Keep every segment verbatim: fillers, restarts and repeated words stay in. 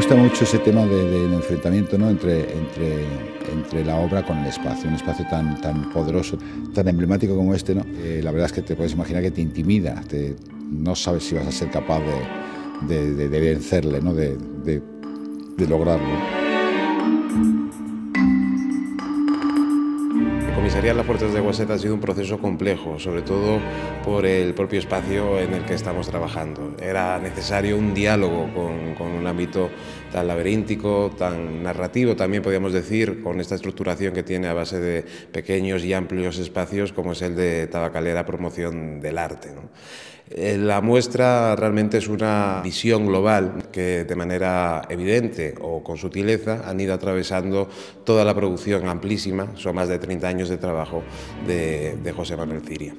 gusta mucho ese tema de, de, del enfrentamiento, ¿no? entre, entre, entre la obra con el espacio, un espacio tan, tan poderoso, tan emblemático como este, ¿no? Eh, la verdad es que te puedes imaginar que te intimida, te, no sabes si vas a ser capaz de, de, de, de vencerle, ¿no? de, de, de lograrlo. Comisariar las Puertas de Guaset ha sido un proceso complejo, sobre todo por el propio espacio en el que estamos trabajando. Era necesario un diálogo con, con un ámbito tan laberíntico, tan narrativo, también podríamos decir, con esta estructuración que tiene a base de pequeños y amplios espacios como es el de Tabacalera Promoción del Arte, ¿no? La muestra realmente es una visión global que de manera evidente o con sutileza han ido atravesando toda la producción amplísima, son más de treinta años de trabajo de, de José Manuel Ciria.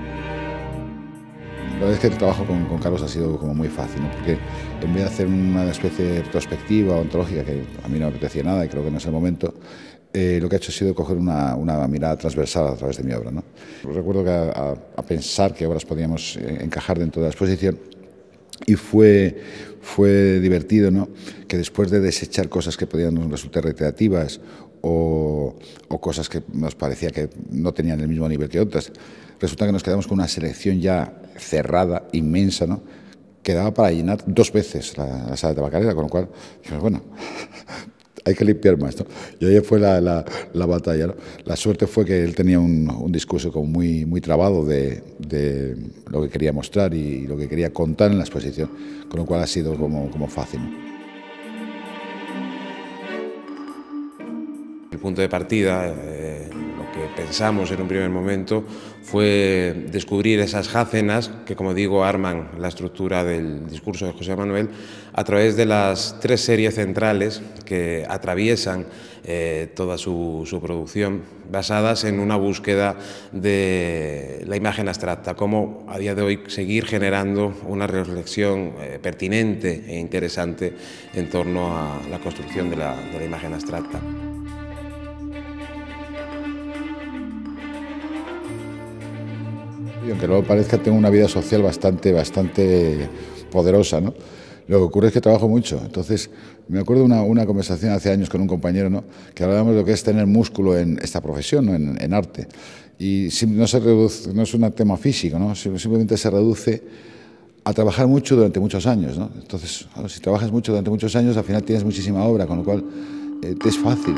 La verdad es que el trabajo con, con Carlos ha sido como muy fácil, ¿no? Porque en vez de hacer una especie de retrospectiva o ontológica, que a mí no me apetecía nada y creo que no es el momento, eh, lo que ha hecho ha sido coger una, una mirada transversal a través de mi obra, ¿no? Recuerdo que a, a, a pensar qué obras podíamos encajar dentro de la exposición y fue, fue divertido, ¿no? Que después de desechar cosas que podían resultar recreativas o, o cosas que nos parecía que no tenían el mismo nivel que otras, resulta que nos quedamos con una selección ya cerrada, inmensa, ¿no? Que daba para llenar dos veces la, la sala de Tabacalera, con lo cual dijimos, bueno, hay que limpiar más, ¿no? Y ahí fue la, la, la batalla, ¿no? La suerte fue que él tenía un, un discurso como muy, muy trabado de, de lo que quería mostrar y lo que quería contar en la exposición, con lo cual ha sido como, como fácil, ¿no? El punto de partida, eh, lo que pensamos en un primer momento fue descubrir esas jácenas que, como digo, arman la estructura del discurso de José Manuel a través de las tres series centrales que atraviesan eh, toda su, su producción, basadas en una búsqueda de la imagen abstracta, cómo a día de hoy seguir generando una reflexión eh, pertinente e interesante en torno a la construcción de la, de la imagen abstracta. Y aunque no parezca, tengo una vida social bastante, bastante poderosa, ¿no? Lo que ocurre es que trabajo mucho. Entonces, me acuerdo de una, una conversación hace años con un compañero, ¿no? Que hablábamos de lo que es tener músculo en esta profesión, ¿no? en, en arte. Y no, se reduce, no es un tema físico, ¿no? Simplemente se reduce a trabajar mucho durante muchos años, ¿no? Entonces, claro, si trabajas mucho durante muchos años, al final tienes muchísima obra, con lo cual eh, te es fácil.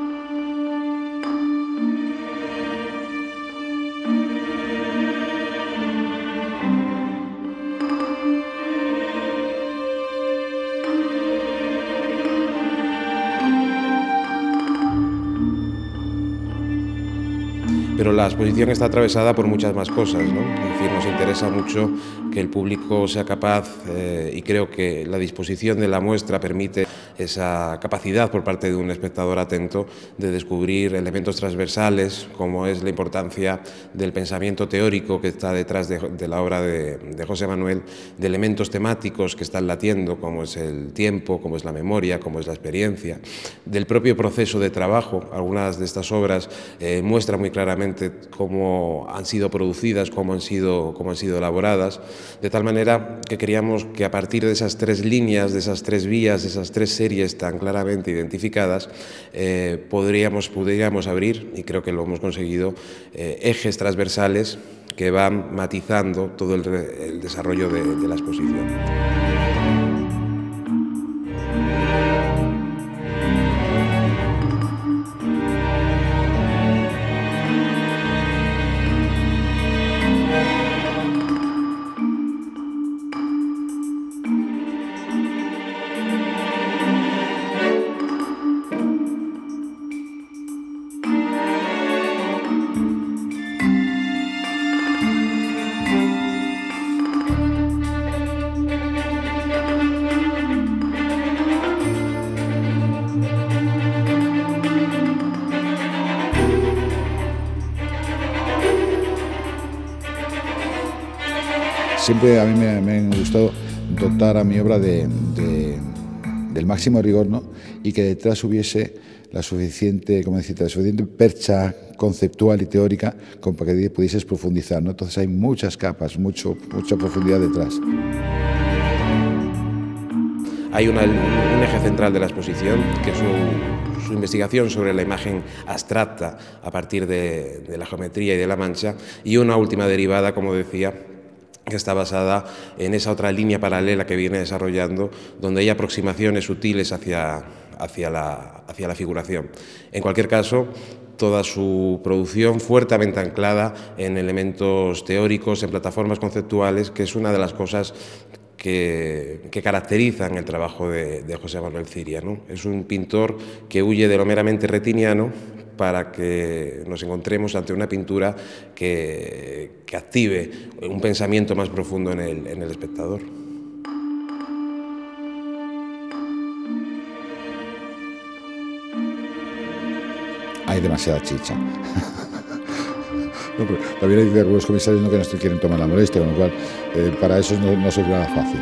Pero la exposición está atravesada por muchas más cosas, ¿no? Es decir, nos interesa mucho que el público sea capaz, eh, y creo que la disposición de la muestra permite esa capacidad por parte de un espectador atento de descubrir elementos transversales, como es la importancia del pensamiento teórico que está detrás de, de la obra de, de José Manuel, de elementos temáticos que están latiendo, como es el tiempo, como es la memoria, como es la experiencia, del propio proceso de trabajo. Algunas de estas obras eh, muestran muy claramente cómo han sido producidas, cómo han sido, cómo han sido elaboradas, de tal manera que queríamos que a partir de esas tres líneas, de esas tres vías, de esas tres series tan claramente identificadas, eh, podríamos, podríamos abrir, y creo que lo hemos conseguido, eh, ejes transversales que van matizando todo el, el desarrollo de, de la exposición. Siempre a mí me, me ha gustado dotar a mi obra de, de, del máximo rigor, ¿no? Y que detrás hubiese la suficiente, como decirte, la suficiente percha conceptual y teórica como para que pudieses profundizar, ¿no? Entonces hay muchas capas, mucho, mucha profundidad detrás. hay una, un eje central de la exposición, que es su, su investigación sobre la imagen abstracta a partir de, de la geometría y de la mancha, y una última derivada, como decía, que está basada en esa otra línea paralela que viene desarrollando, donde hay aproximaciones sutiles hacia, hacia, la, hacia la figuración. En cualquier caso, toda su producción fuertemente anclada en elementos teóricos, en plataformas conceptuales, que es una de las cosas que, que caracterizan el trabajo de, de José Manuel Ciria, ¿no? Es un pintor que huye de lo meramente retiniano para que nos encontremos ante una pintura que, que active un pensamiento más profundo en el, en el espectador. Hay demasiada chicha. No, también hay algunos comisarios ¿no? que no quieren tomar la molestia, con lo cual eh, para eso no, no soy nada fácil.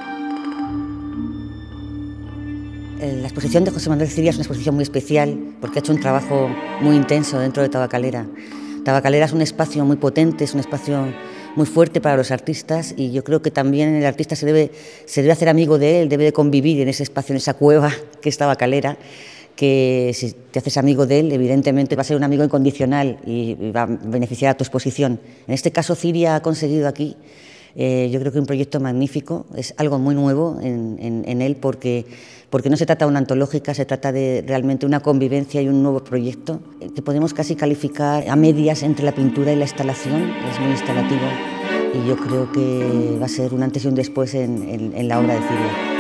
La exposición de José Manuel Ciria es una exposición muy especial porque ha hecho un trabajo muy intenso dentro de Tabacalera. Tabacalera es un espacio muy potente, es un espacio muy fuerte para los artistas y yo creo que también el artista se debe, se debe hacer amigo de él, debe de convivir en ese espacio, en esa cueva que es Tabacalera, que si te haces amigo de él, evidentemente va a ser un amigo incondicional y va a beneficiar a tu exposición. En este caso, Ciria ha conseguido aquí, eh, yo creo que un proyecto magnífico, es algo muy nuevo en, en, en él porque, porque no se trata de una antológica, se trata de realmente una convivencia y un nuevo proyecto que podemos casi calificar a medias entre la pintura y la instalación, es muy instalativo y yo creo que va a ser un antes y un después en, en, en la obra de Ciria.